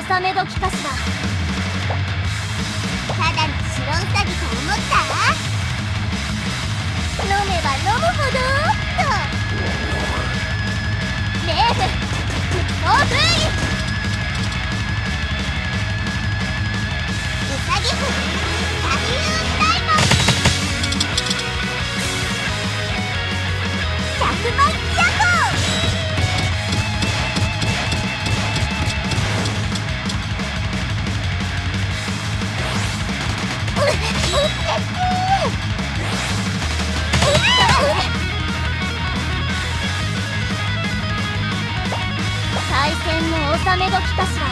納め時かしら。 ただの白ウサギと思った？ 飲めば飲むほどと。レーフオープン。 ウサギフサギウンダイモン100万ヤッホー。 対戦の納め時かしら。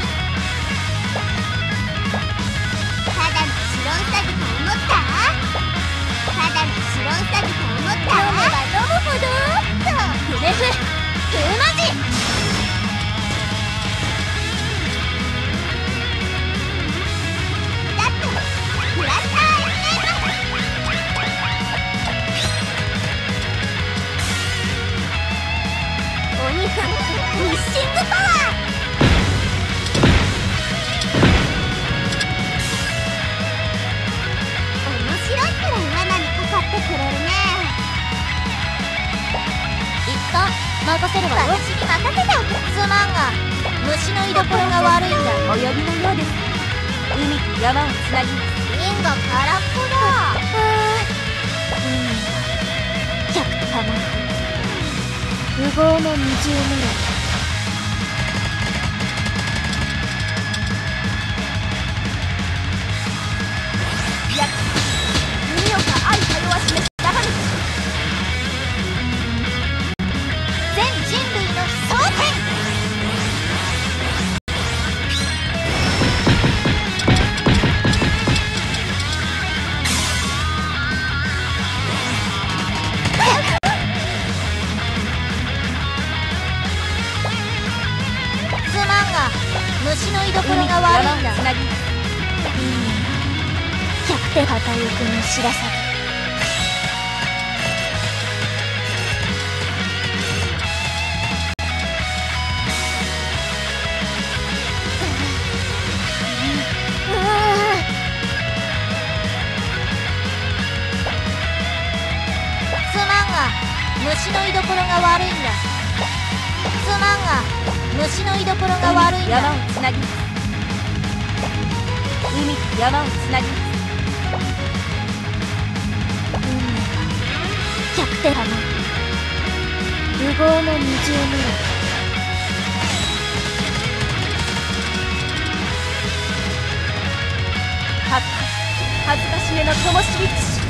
ただの白ウサギと思った？ただの白ウサギと思った？ 飲めば飲むほどと。フネフ風マジ。 だってブラスターお肉ミッシングパワー。 面白いくらい罠にかかってくれるね。 一旦任せるわよ。 私に任せておく。 すまんが虫の居所が悪いんだ。 お呼びのようです。海と山をつなぎます。 リンゴ空っぽだ。 100玉無謀の20ミリ。 海岡愛多様は示す中身。 全人類の蒼天。すまんが虫の居所が悪いんだ。 つなぎ 100点旗行くの白鷺。すまんが虫の居所が悪いんだ。すまんが虫の居所が悪いんだ。 山をつなぎます。海と山をつなぎます。 100点玉無謀の20ミリ。 恥ずかしめの灯火騎士。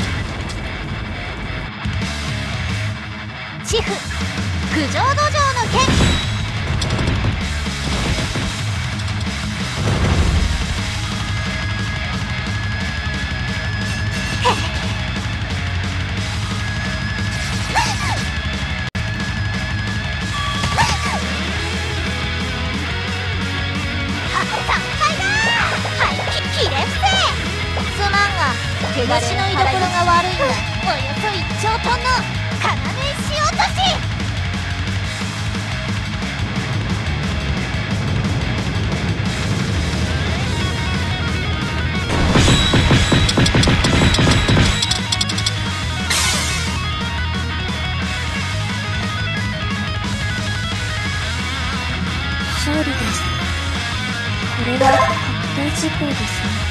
チフ九条土壌の剣。虫の居所が悪いんだ。およそ1兆トンの要石落とし。勝利です。これは確定事項ですね。